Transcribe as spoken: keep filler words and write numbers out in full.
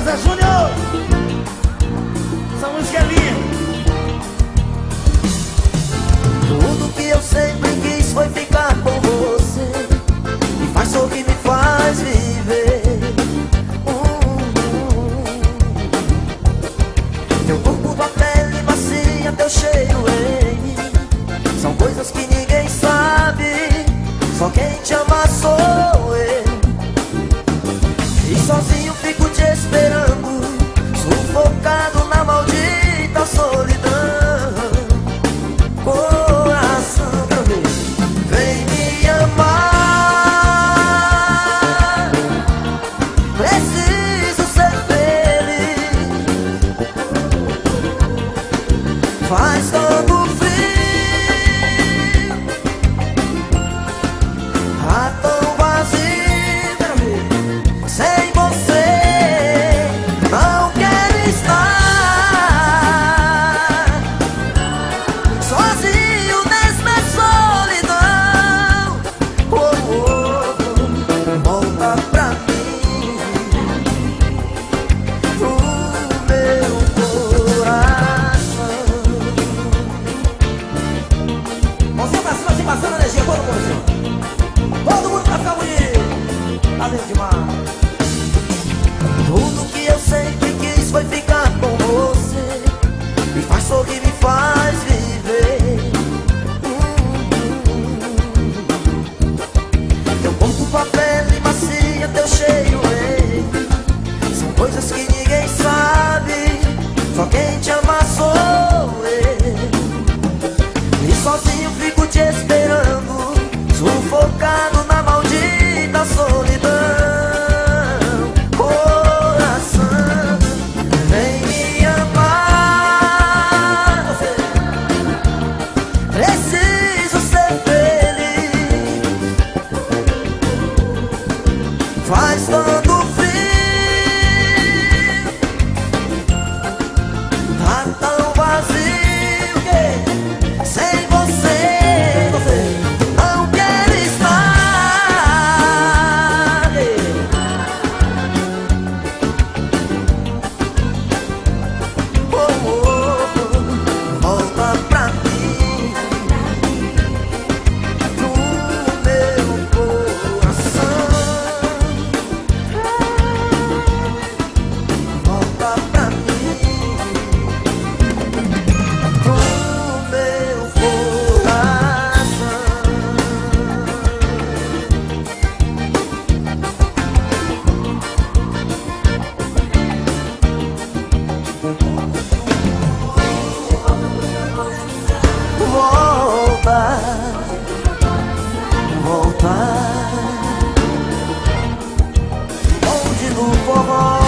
Zé Júnior. Essa música é linda. Tudo que eu sempre quis foi ficar com você. Me faz sorrir, me faz viver. hum, Teu corpo, tua pele macia, teu cheiro em mim são coisas que ninguém sabe. Só quem te ama sou eu. E sozinho fico te esperando, sufocado na maldita solidão. Coração, vem me amar. Preciso ser feliz. Faz tanto frio, tá tão vazio, meu bem. Sem você não quero estar sozinho nessa solidão. Oh, oh, oh, volta pra mim, pro meu coração. Mãozinha pra cima, assim, passando energia, todo mundo assim. Todo mundo pra ficar bonito. Tá dentro de mar. Tudo que eu sempre quis foi ficar com você. Me faz sorrir, me faz viver. hum, Teu corpo, tua pele macia, teu cheiro em mim são coisas que ninguém sabe. Só quem te ama sou eu. E sozinho fico te esperando, sufocado na maldita solidão. Coração, vem me amar. Preciso ser feliz. Faz tanto frio, tá tão vazio que sem você não quero estar. Oh, oh, oh, volta pra mim, pro meu coração. Volta pra mim, pro meu coração. Volta, volta, onde no forró